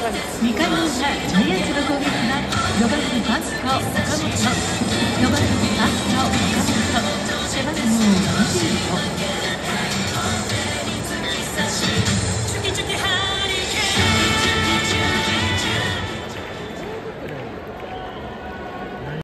2回の裏、ジャイアンツの攻撃は4番ファースト岡本、4番ファースト岡本